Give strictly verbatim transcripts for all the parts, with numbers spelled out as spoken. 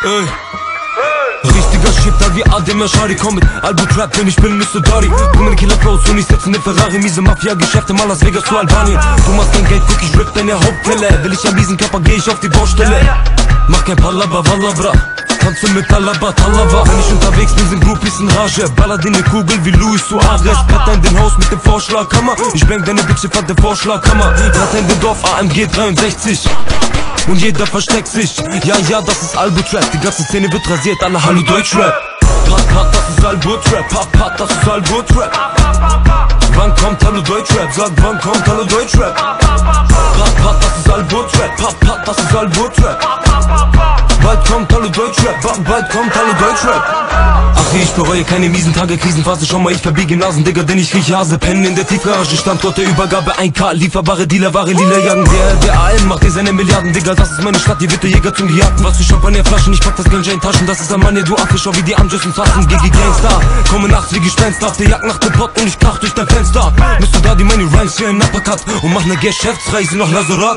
Ey. Richtiger Shit, da wie Adem Ashari. Komm mit Albu-Trap, denn ich bin Mister Daddy. Bring meine Killer Flows und ich setz in den Ferrari. Miese Mafia-Geschäfte, mal Las Vegas zu Albanien. Du machst dein Geld, guck, ich rip deine Hauptteller. Will ich am Wiesenkörper, geh ich auf die Baustelle. Mach kein Palabra, Wallabra. Tanze mit Alaba, Talaba. Wenn ich unterwegs bin, sind Groupies in Rage. Baller dir ne Kugel wie Luis Suarez. Bretter in den Haus mit dem Vorschlaghammer. Ich bang deine Bitch, fand der Vorschlaghammer. Bretter in den Dorf, A M G dreiundsechzig. Und jeder versteckt sich. Ja, ja, das ist Albu-Trap. Die ganze Szene wird rasiert, alle Hallo Deutschrap. Pat, pat, das ist Albu-Trap. Pat, pat, das ist Albu-Trap. Wann kommt Hallo Deutschrap? Sag, wann kommt Hallo Deutschrap? Pat, pat, das ist Albu-Trap. Pat, pat, das ist Albu-Trap. Bald kommt Hallo Deutschrap, bald kommt Hallo Deutschrap. Ach, ich bereue keine miesen Tage, Krisenphase. Schau mal, ich verbiege Nasen, Digga, denn ich riech Hase. Pennen in der Tiefgarage, Standort der Übergabe ein K. Lieferbare Dealer, Ware, Lila Jagen. Der, der A M macht dir seine Milliarden, Digga, das ist meine Stadt. Hier wird der Jäger zum Gejagten. Was für Champagnerflaschen, ich pack das Ganja in Taschen. Das ist ein Mann, du Affe, schau wie die Amjus und Tassen. Gigi Gangster, komme nachts wie Gespenster. Auf der Jagd nach dem Pott und ich krach durch dein Fenster. Bist du da, die meine Rhymes hier in Uppercut und mach ne Geschäftsreise nach Lazarat.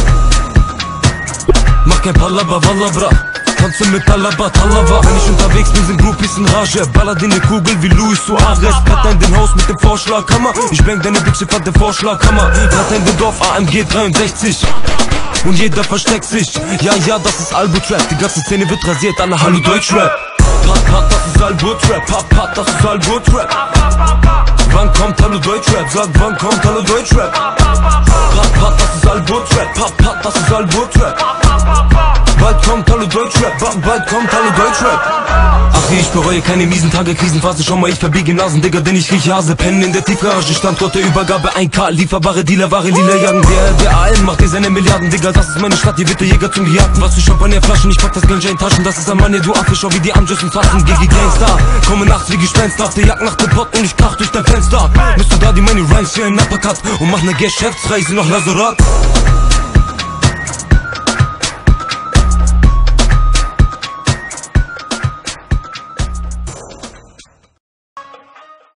Mach kein Palabra, Wallabra. Tanze mit Alaba, Talaba. Wenn ich unterwegs bin, sind Groupies in Rage. Baller dir ne Kugel wie Luis Suarez. Bretter in den Haus mit dem Vorschlaghammer. Ich bang deine Bitch, fand der Vorschlaghammer. Bretter in den Dorf, A M G dreiundsechzig. Und jeder versteckt sich. Ja, ja, das ist Albu-Trap. Die ganze Szene wird rasiert, alle Hallo Deutschrap. Pat, pat, das ist Albu-Trap. Pat, pat, das ist Albu-Trap. Wann kommt Hallo Deutschrap? Sag, wann kommt Hallo Deutschrap? Pat, pat, das ist Albu-Trap. Pat, pat, das ist Albu-Trap. Bald kommt Hallo Deutschrap, bald kommt Hallo Deutschrap. Ach, ich bereue keine miesen Tage, Krisenphase. Schau mal, ich verbiege Nasen, Digga, denn ich riech Hase. Pennen in der Tiefgarage, Standort der Übergabe ein K. Lieferbare Dealer, Ware, Lila Jagen. Der, der A M macht dir seine Milliarden, Digga, das ist meine Stadt. Hier wird der Jäger zum Gejagten. Was für Champagnerflaschen, ich pack das Ganja in Taschen. Das ist ein Mann, du Affe, schau wie die Amjus und Tassen. Gigi Gangster, komme nachts wie Gespenster. Auf der Jagd nach dem Pott und ich krach durch dein Fenster. Bist du da, die meine Rhymes hier in Uppercut und mach ne Geschäftsreise nach Lazarat.